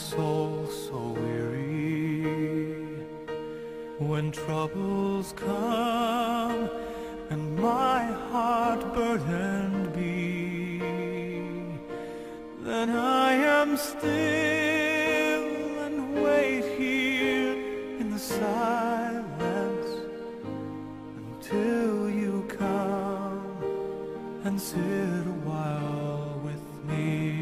soul so weary, when troubles come and my heart burdened be, then I am still and wait here in the silence until you come and sit a while with me.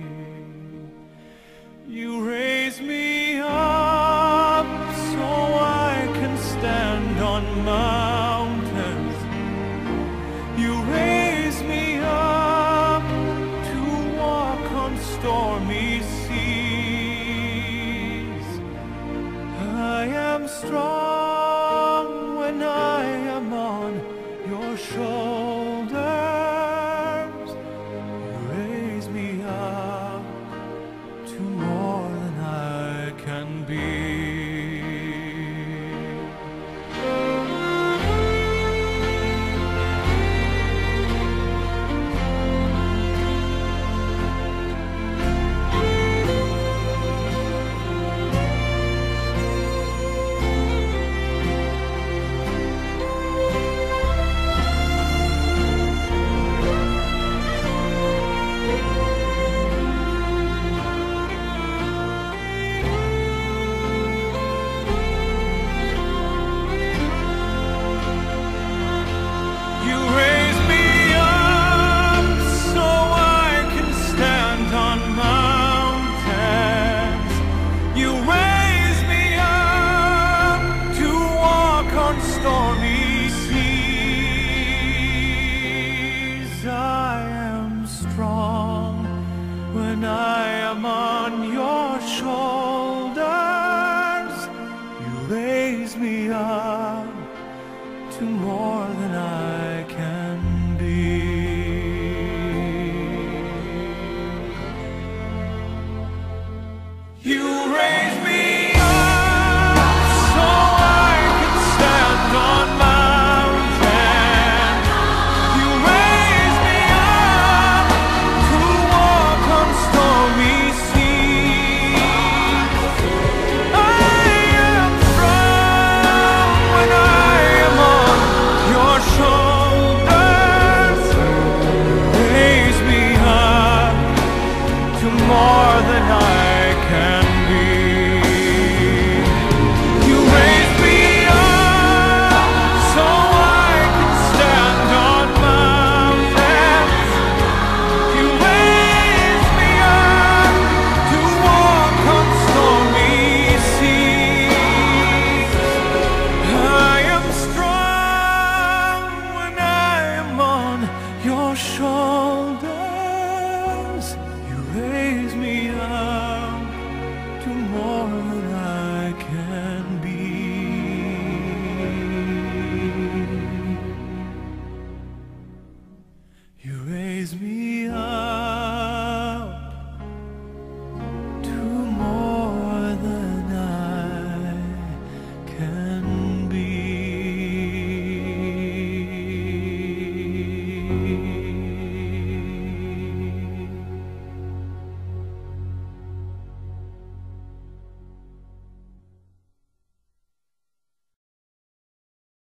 You raise me up so I can stand on mountains. You raise me up to walk on stormy seas. I am strong when I am on your shoulders. You raise me up to more than I can be. Stormy seas, I am strong when I am on your shoulders. You raise me up to more than I can be. You raise me more than I can be. You raise me up so I can stand on mountains. You raise me up to walk on stormy seas. I am strong when I am on your shoulders. Raise me up